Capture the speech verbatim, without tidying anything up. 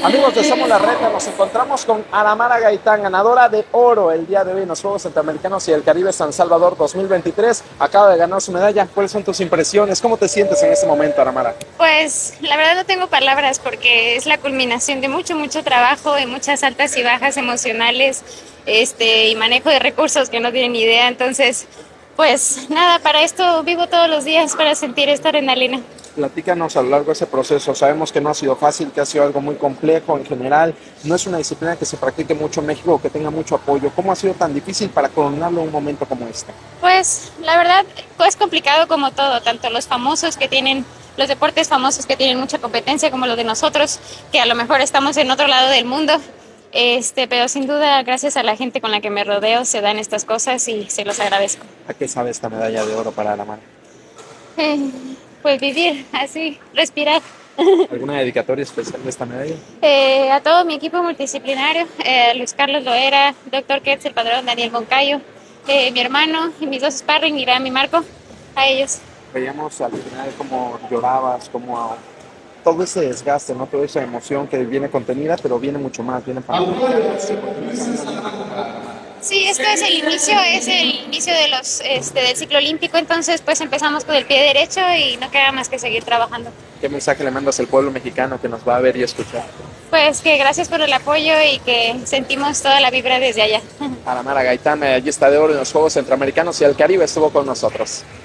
Amigos de Somos la Reta, nos encontramos con Aramara Gaitán, ganadora de oro el día de hoy en los Juegos Centroamericanos y del Caribe San Salvador dos mil veintitrés. Acaba de ganar su medalla. ¿Cuáles son tus impresiones? ¿Cómo te sientes en este momento, Aramara? Pues la verdad no tengo palabras porque es la culminación de mucho, mucho trabajo y muchas altas y bajas emocionales este, y manejo de recursos que no tienen ni idea. Entonces, pues nada, para esto vivo todos los días para sentir esta adrenalina. Platícanos a lo largo de ese proceso. Sabemos que no ha sido fácil, que ha sido algo muy complejo en general. No es una disciplina que se practique mucho en México o que tenga mucho apoyo. ¿Cómo ha sido tan difícil para coronarlo en un momento como este? Pues la verdad es complicado como todo, tanto los famosos que tienen, los deportes famosos que tienen mucha competencia como los de nosotros, que a lo mejor estamos en otro lado del mundo. Este, pero sin duda, gracias a la gente con la que me rodeo, se dan estas cosas y se los agradezco. ¿A qué sabe esta medalla de oro para Aramara? Eh, pues vivir así, respirar. ¿Alguna dedicatoria especial de esta medalla? Eh, a todo mi equipo multidisciplinario, eh, Luis Carlos Loera, doctor Ketz, el Padrón, Daniel Moncayo, eh, mi hermano y mis dos sparring, Irán y Marco, a ellos. Veíamos al final cómo llorabas, cómo todo ese desgaste, ¿no? Toda esa emoción que viene contenida, pero viene mucho más, viene para Sí, esto es el inicio, es el inicio de los, este, del ciclo olímpico, entonces pues empezamos con el pie derecho y no queda más que seguir trabajando. ¿Qué mensaje le mandas al pueblo mexicano que nos va a ver y escuchar? Pues que gracias por el apoyo y que sentimos toda la vibra desde allá. Aramara Gaitán, allí está de oro en los Juegos Centroamericanos y el Caribe estuvo con nosotros.